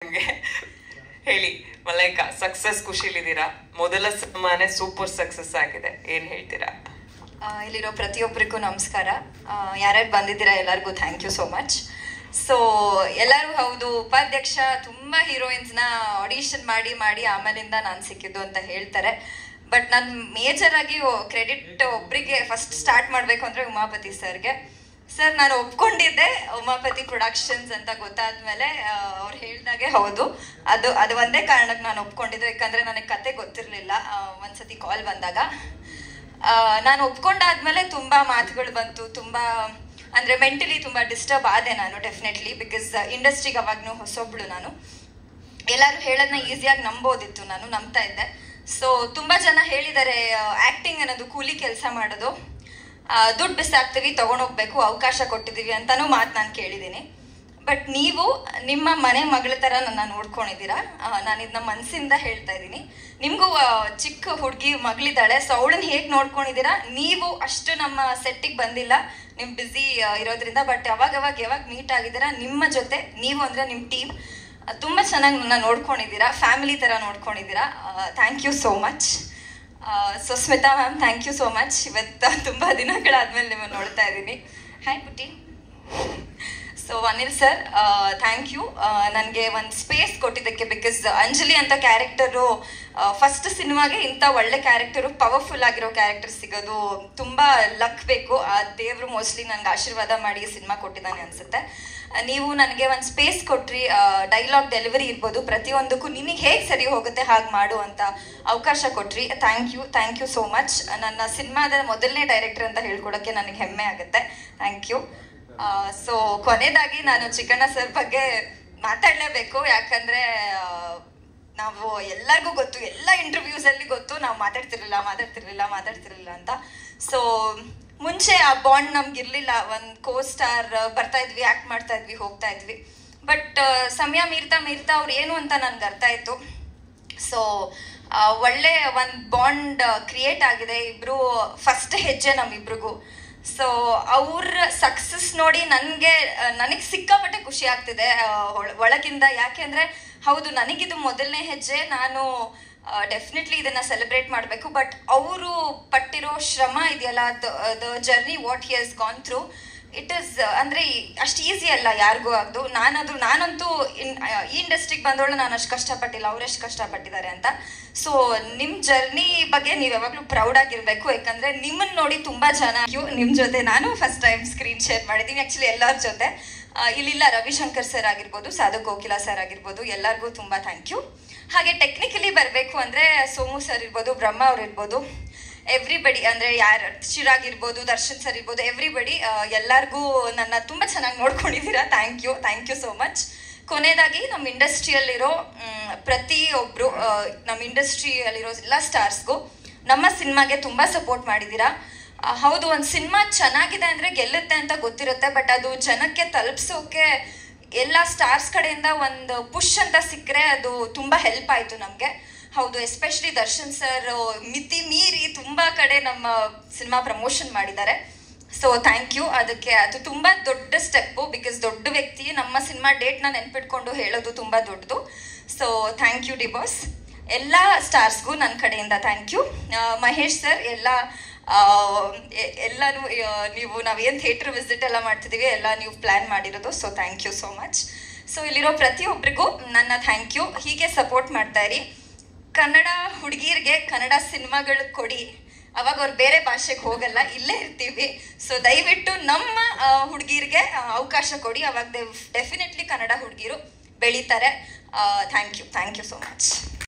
ನಮಗೆ. ಹೇಳಿ ಮಲೈಕಾ, ಸಕ್ಸಸ್ ಖುಷಿಲಿದ್ದೀರಾ? ಮೊದಲ ಸಿನಿಮಾನೇ ಸೂಪರ್ ಸಕ್ಸಸ್ ಆಗಿದೆ, ಏನ್ ಹೇಳ್ತೀರಾ? ಇಲ್ಲಿರೋ ಪ್ರತಿಯೊಬ್ಬರಿಗೂ ನಮಸ್ಕಾರ. ಯಾರ್ಯಾರು ಬಂದಿದ್ದೀರಾ ಎಲ್ಲರಿಗೂ thank you so much. So ಎಲ್ಲರೂ ಹೌದು, ಉಪಾಧ್ಯಕ್ಷ ತುಂಬ ಹೀರೋಯಿನ್ಸ್ನ ಆಡಿಷನ್ ಮಾಡಿ ಆಮೇಲಿಂದ ನಾನು ಸಿಕ್ಕಿದ್ದು ಅಂತ ಹೇಳ್ತಾರೆ. ಬಟ್ ನಾನು ಮೇಜರ್ ಆಗಿ ಕ್ರೆಡಿಟ್ ಒಬ್ಬರಿಗೆ ಫಸ್ಟ್ ಸ್ಟಾರ್ಟ್ ಮಾಡಬೇಕು ಅಂದರೆ ಉಮಾಪತಿ ಸರ್ಗೆ. ಸರ್, ನಾನು ಒಪ್ಕೊಂಡಿದ್ದೆ ಉಮಾಪತಿ ಪ್ರೊಡಕ್ಷನ್ಸ್ ಅಂತ ಗೊತ್ತಾದ್ಮೇಲೆ ಅವ್ರು ಹೇಳಿದಾಗೆ ಹೌದು, ಅದು ಒಂದೇ ಕಾರಣಕ್ಕೆ ನಾನು ಒಪ್ಕೊಂಡಿದ್ದೆ. ಯಾಕಂದರೆ ನನಗೆ ಕತೆ ಗೊತ್ತಿರಲಿಲ್ಲ. ಒಂದ್ಸತಿ ಕಾಲ್ ಬಂದಾಗ ನಾನು ಒಪ್ಕೊಂಡಾದ್ಮೇಲೆ ತುಂಬ ಮಾತುಗಳು ಬಂತು. ತುಂಬ ಅಂದರೆ ಮೆಂಟಲಿ ತುಂಬ ಡಿಸ್ಟರ್ಬ್ ಆದೆ ನಾನು ಡೆಫಿನೆಟ್ಲಿ. ಬಿಕಾಸ್ ಇಂಡಸ್ಟ್ರಿಗೆ ಅವಾಗೂ ಹೊಸೊಬ್ಳು ನಾನು. ಎಲ್ಲರೂ ಹೇಳೋದನ್ನ ಈಸಿಯಾಗಿ ನಂಬೋದಿತ್ತು, ನಾನು ನಂಬ್ತಾ ಇದ್ದೆ. ಸೊ ತುಂಬ ಜನ ಹೇಳಿದ್ದಾರೆ ಆ್ಯಕ್ಟಿಂಗ್ ಅನ್ನೋದು ಕೂಲಿ ಕೆಲಸ ಮಾಡೋದು, ದುಡ್ಡು ಬಿಸಾಕ್ತೀವಿ, ತೊಗೊಂಡೋಗ್ಬೇಕು, ಅವಕಾಶ ಕೊಟ್ಟಿದ್ದೀವಿ ಅಂತಲೂ ಮಾತು ನಾನು ಕೇಳಿದ್ದೀನಿ. ಬಟ್ ನೀವು ನಿಮ್ಮ ಮನೆ ಮಗಳ ಥರ ನನ್ನ ನೋಡ್ಕೊಂಡಿದ್ದೀರಾ. ನಾನು ಇದನ್ನ ಮನಸ್ಸಿಂದ ಹೇಳ್ತಾ ಇದ್ದೀನಿ. ನಿಮಗೂ ಚಿಕ್ಕ ಹುಡುಗಿ ಮಗಳಿದ್ದಾಳೆ, ಸೊ ಅವಳನ್ನ ಹೇಗೆ ನೋಡ್ಕೊಂಡಿದ್ದೀರಾ? ನೀವು ಅಷ್ಟು ನಮ್ಮ ಸೆಟ್ಟಿಗೆ ಬಂದಿಲ್ಲ, ನಿಮ್ಮ ಬ್ಯುಸಿ ಇರೋದ್ರಿಂದ. ಬಟ್ ಯಾವಾಗ ಮೀಟ್ ಆಗಿದ್ದೀರಾ, ನಿಮ್ಮ ಜೊತೆ ನೀವು ಅಂದರೆ ನಿಮ್ಮ ಟೀಮ್ ತುಂಬ ಚೆನ್ನಾಗಿ ನನ್ನ ನೋಡ್ಕೊಂಡಿದ್ದೀರಾ, ಫ್ಯಾಮಿಲಿ ಥರ ನೋಡ್ಕೊಂಡಿದ್ದೀರಾ. Thank you so much. So Smita ma'am, thank you so much. ಇವತ್ತು ತುಂಬ ದಿನಗಳಾದ್ಮೇಲೆ ನಿಮ್ಮನ್ನು ನೋಡ್ತಾ ಇದ್ದೀನಿ. ಹಾಯ್ ಪುಟ್ಟಿ. So Anil sir, thank you ನನಗೆ ಒಂದು ಸ್ಪೇಸ್ ಕೊಟ್ಟಿದ್ದಕ್ಕೆ. ಬಿಕಾಸ್ ಅಂಜಲಿ ಅಂತ ಕ್ಯಾರೆಕ್ಟರು ಫಸ್ಟ್ ಸಿನಿಮಾಗೆ ಇಂಥ ಒಳ್ಳೆ ಕ್ಯಾರೆಕ್ಟರು, ಪವರ್ಫುಲ್ ಆಗಿರೋ ಕ್ಯಾರೆಕ್ಟರ್ ಸಿಗೋದು ತುಂಬ ಲಕ್ ಬೇಕು. ಆ ದೇವರು ಮೋಸ್ಟ್ಲಿ ನನಗೆ ಆಶೀರ್ವಾದ ಮಾಡಿ ಸಿನಿಮಾ ಕೊಟ್ಟಿದ್ದಾನೆ ಅನಿಸುತ್ತೆ. ನೀವು ನನಗೆ ಒಂದು ಸ್ಪೇಸ್ ಕೊಟ್ರಿ, ಡೈಲಾಗ್ ಡೆಲಿವರಿ ಇರ್ಬೋದು, ಪ್ರತಿಯೊಂದಕ್ಕೂ ನಿನಗೆ ಹೇಗೆ ಸರಿ ಹೋಗುತ್ತೆ ಹಾಗೆ ಮಾಡು ಅಂತ ಅವಕಾಶ ಕೊಟ್ರಿ. Thank you so much. ನನ್ನ ಸಿನಿಮಾದ ಮೊದಲನೇ ಡೈರೆಕ್ಟರ್ ಅಂತ ಹೇಳ್ಕೊಡೋಕ್ಕೆ ನನಗೆ ಹೆಮ್ಮೆ ಆಗುತ್ತೆ. Thank you. ಸೊ ಕೊನೆಯದಾಗಿ ನಾನು ಚಿಕ್ಕಣ್ಣ ಸರ್ ಬಗ್ಗೆ ಮಾತಾಡಲೇಬೇಕು. ಯಾಕಂದರೆ ನಾವು ಎಲ್ಲರಿಗೂ ಗೊತ್ತು, ಎಲ್ಲ ಇಂಟರ್ವ್ಯೂಸಲ್ಲಿ ಗೊತ್ತು, ನಾವು ಮಾತಾಡ್ತಿರ್ಲಿಲ್ಲ ಅಂತ. ಸೊ ಮುಂಚೆ ಆ ಬಾಂಡ್ ನಮ್ಗಿರ್ಲಿಲ್ಲ. ಒಂದು ಕೋ-ಸ್ಟಾರ್ ಬರ್ತಾ ಇದ್ವಿ, ಆ್ಯಕ್ಟ್ ಮಾಡ್ತಾ ಇದ್ವಿ, ಹೋಗ್ತಾ ಇದ್ವಿ. ಬಟ್ ಸಮಯ ಮೀರ್ತಾ ಅವ್ರು ಏನು ಅಂತ ನನ್ಗೆ ಅರ್ಥ ಆಯಿತು. ಸೊ ಒಳ್ಳೆ ಒಂದು ಬಾಂಡ್ ಕ್ರಿಯೇಟ್ ಆಗಿದೆ. ಇಬ್ಬರು ಫಸ್ಟ್ ಹೆಜ್ಜೆ ನಮ್ಮಿಬ್ರಿಗೂ. ಸೊ ಅವ್ರ ಸಕ್ಸಸ್ ನೋಡಿ ನನಗೆ ಸಿಕ್ಕಾಪಟ್ಟೆ ಖುಷಿ ಆಗ್ತಿದೆ ಒಳಗಿಂದ. ಯಾಕೆಂದರೆ ಹೌದು, ನನಗಿದು ಮೊದಲನೇ ಹೆಜ್ಜೆ, ನಾನು ಡೆಫಿನೆಟ್ಲಿ ಇದನ್ನು ಸೆಲೆಬ್ರೇಟ್ ಮಾಡಬೇಕು. ಬಟ್ ಅವರು ಪಟ್ಟಿರೋ ಶ್ರಮ ಇದೆಯಲ್ಲ, the journey what he has gone through, it is ಅಂದರೆ ಅಷ್ಟು ಈಸಿ ಅಲ್ಲ ಯಾರಿಗೂ ಅದು. ನಾನಂತೂ ಈ ಇಂಡಸ್ಟ್ರಿಗೆ ಬಂದವಳು ನಾನು ಅಷ್ಟು ಕಷ್ಟಪಟ್ಟಿಲ್ಲ, ಅವರೆಷ್ಟು ಕಷ್ಟಪಟ್ಟಿದ್ದಾರೆ ಅಂತ. ಸೊ ನಿಮ್ಮ ಜರ್ನಿ ಬಗ್ಗೆ ನೀವು ಯಾವಾಗಲೂ ಪ್ರೌಡ್ ಆಗಿರಬೇಕು. ಯಾಕಂದರೆ ನಿಮ್ಮನ್ನು ನೋಡಿ ತುಂಬ ಜನ, ನಿಮ್ಮ ಜೊತೆ ನಾನು ಫಸ್ಟ್ ಟೈಮ್ ಸ್ಕ್ರೀನ್ ಶೇರ್ ಮಾಡಿದ್ದೀನಿ. ಆ್ಯಕ್ಚುಲಿ ಎಲ್ಲರ ಜೊತೆ ಇಲ್ಲಿಲ್ಲ, ರವಿಶಂಕರ್ ಸರ್ ಆಗಿರ್ಬೋದು, ಸಾಧು ಕೋಕಿಲಾ ಸರ್ ಆಗಿರ್ಬೋದು, ಎಲ್ಲರಿಗೂ ತುಂಬ ಥ್ಯಾಂಕ್ ಯು. ಹಾಗೆ ಟೆಕ್ನಿಕಲಿ ಬರಬೇಕು ಅಂದರೆ ಸೋಮು ಸರ್ ಇರ್ಬೋದು, ಬ್ರಹ್ಮ ಅವ್ರು ಇರ್ಬೋದು, ಎವ್ರಿಬಡಿ, ಅಂದರೆ ಯಾರು ಚಿರಾಗ್ ಇರ್ಬೋದು, ದರ್ಶನ್ ಸರ್ ಇರ್ಬೋದು, ಎವ್ರಿಬಡಿ ಎಲ್ಲರಿಗೂ ನನ್ನ ತುಂಬ ಚೆನ್ನಾಗಿ ನೋಡ್ಕೊಂಡಿದ್ದೀರಾ. Thank you so much. ಕೊನೆಯದಾಗಿ ನಮ್ಮ ಇಂಡಸ್ಟ್ರಿಯಲ್ಲಿರೋ ಪ್ರತಿಯೊಬ್ಬರು, ನಮ್ಮ ಇಂಡಸ್ಟ್ರಿಯಲ್ಲಿರೋ ಎಲ್ಲ ಸ್ಟಾರ್ಸ್ಗೂ ನಮ್ಮ ಸಿನಿಮಾಗೆ ತುಂಬ ಸಪೋರ್ಟ್ ಮಾಡಿದ್ದೀರಾ. ಹೌದು, ಒಂದು ಸಿನಿಮಾ ಚೆನ್ನಾಗಿದೆ ಅಂದರೆ ಗೆಲ್ಲುತ್ತೆ ಅಂತ ಗೊತ್ತಿರುತ್ತೆ. ಬಟ್ ಅದು ಜನಕ್ಕೆ ತಲುಪಿಸೋಕೆ ಎಲ್ಲ ಸ್ಟಾರ್ಸ್ ಕಡೆಯಿಂದ ಒಂದು ಪುಷ್ ಅಂತ ಸಿಕ್ಕರೆ ಅದು ತುಂಬ ಹೆಲ್ಪ್ ಆಯಿತು ನಮಗೆ. ಹೌದು, ಎಸ್ಪೆಷಲಿ ದರ್ಶನ್ ಸರ್ ಮಿತಿ ಮೀರಿ ತುಂಬ ಕಡೆ ನಮ್ಮ ಸಿನಿಮಾ ಪ್ರಮೋಷನ್ ಮಾಡಿದ್ದಾರೆ. So thank you. ಅದಕ್ಕೆ ಅದು ತುಂಬ ದೊಡ್ಡ ಸ್ಟೆಪ್ಪು. ಬಿಕಾಸ್ ದೊಡ್ಡ ವ್ಯಕ್ತಿ ನಮ್ಮ ಸಿನಿಮಾ ಡೇಟ್ನ ನೆನ್ಪಿಟ್ಕೊಂಡು ಹೇಳೋದು ತುಂಬ ದೊಡ್ಡದು. So thank you D boss. ಎಲ್ಲ ಸ್ಟಾರ್ಸ್ಗೂ ನನ್ನ ಕಡೆಯಿಂದ ಥ್ಯಾಂಕ್ ಯು. ಮಹೇಶ್ ಸರ್, ಎಲ್ಲನೂ ನಾವೇನು ಥಿಯೇಟ್ರ್ ವಿಸಿಟ್ ಎಲ್ಲ ಮಾಡ್ತಿದ್ದೀವಿ ಎಲ್ಲ ನೀವು ಪ್ಲ್ಯಾನ್ ಮಾಡಿರೋದು. So thank you so much. So ಇಲ್ಲಿರೋ ಪ್ರತಿಯೊಬ್ಬರಿಗೂ ನನ್ನ ಥ್ಯಾಂಕ್ ಯು. ಹೀಗೆ ಸಪೋರ್ಟ್ ಮಾಡ್ತಾ ಇರಿ. ಕನ್ನಡ ಹುಡುಗಿರಿಗೆ ಕನ್ನಡ ಸಿನಿಮಾಗಳು ಕೊಡಿ, ಅವಾಗ ಅವ್ರು ಬೇರೆ ಭಾಷೆಗೆ ಹೋಗಲ್ಲ, ಇಲ್ಲೇ ಇರ್ತೀವಿ. ಸೊ ದಯವಿಟ್ಟು ನಮ್ಮ ಹುಡುಗಿರಿಗೆ ಅವಕಾಶ ಕೊಡಿ, ಅವಾಗ ಡೆಫಿನೆಟ್ಲಿ ಕನ್ನಡ ಹುಡುಗಿರು ಬೆಳೀತಾರೆ. Thank you so much.